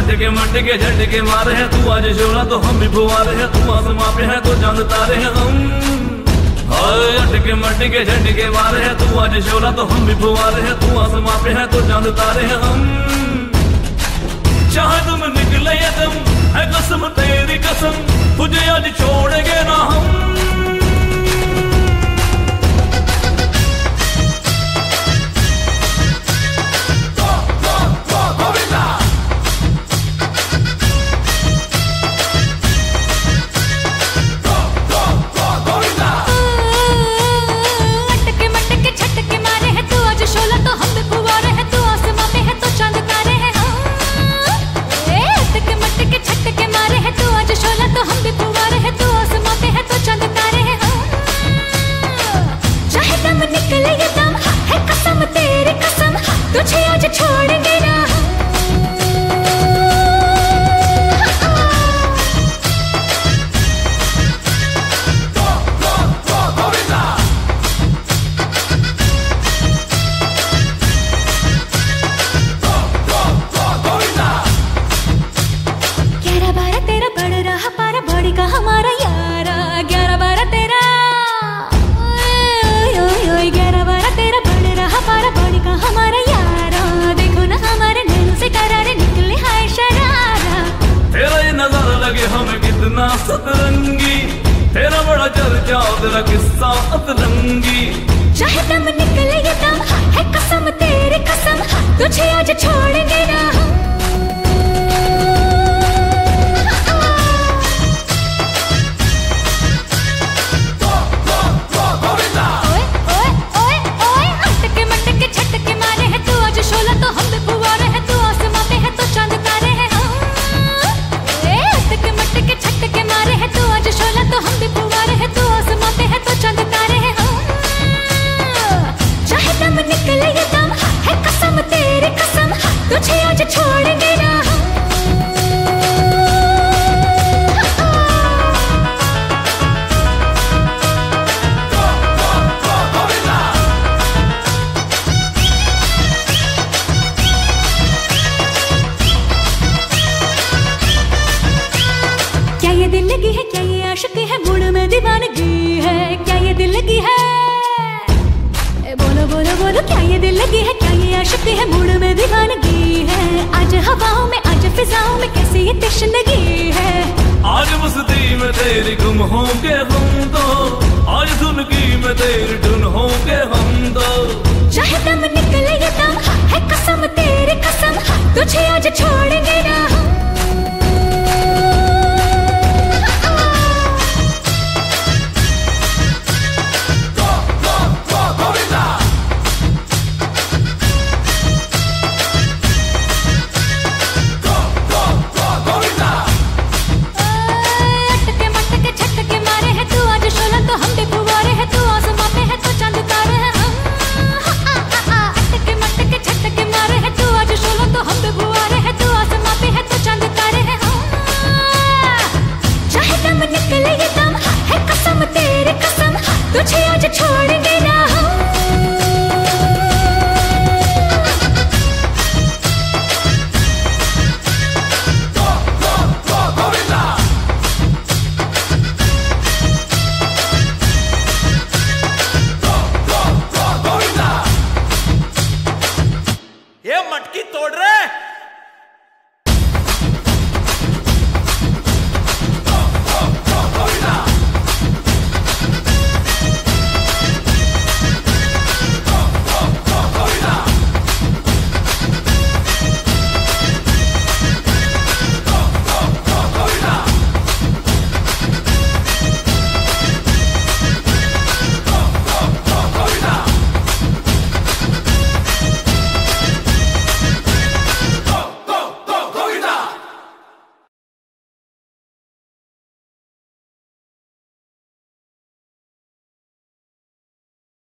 मटके झटके मारे हैं, तू आज शोला तो हम भी फुवारे हैं, तू आसमां पे है तो चांद तारे हैं हम। अटके मटके झटके मारे हैं, तू आज शोला तो हम भी फुवारे हैं, तू आसमां पे है तो चांद तारे हैं हम। चाहे तुम निकले ये दम है कसम तेरी कसम, तुझे आज छोड़ेंगे ना हम। तुझे आज छोड़ेंगे ना गोविंदा। गोविंदा 11-12 तेरा बढ़ रहा पारा, बॉडी का हमारा यारा 11-12 तेरा 11-12 तेरा बढ़ रहा पारा, बॉडी का हमारा यारा। देखो ना हमारे नैनों से करारे निकले हाय शरारा। तेरा ये नजारा लगे हमें कितना सतरंगी, तेरा बड़ा चर्चा तेरा किस्सा अतरंगी। चाहे दम निकले ये दम है कसम तेरी कसम, तुझे आज छोड़ेंगे ना हम। शोला तो हम भी फुवारे हैं, तू आसमां पे है तो चांद तारे हैं हम। अटके मटके छटके मारे हैं, तू आज शोला तो हम भी फुवारे हैं, तू आसमां पे है तो चांद तारे हैं हम। चाहे दम निकले ये दम है कसम तेरी कसम, तुझे आज छोड़ेंगे ना हम। दिल्लगी है क्या ये आशिकी है, मूड में दीवानगी है क्या ये दिल्लगी है। बोलो बोलो बोलो क्या ये दिल्लगी है, क्या ये आशिकी है, मूड में दीवानगी है। आज हवाओं में आज फिजाओं में कैसी ये तशनगी है। आज मस्ती में तेरी गुम होंगे हम तो, आज धुनगी में तेरी धुन होंगे हम तो। चाहे दम निकले ये दम है कसम तेरी कसम, तुझे आज छोड़ेंगे ना हम। तुझे आज छोड़ेंगे ना हम। गोविंदा गोविंदा ये मटकी तोड़ रहे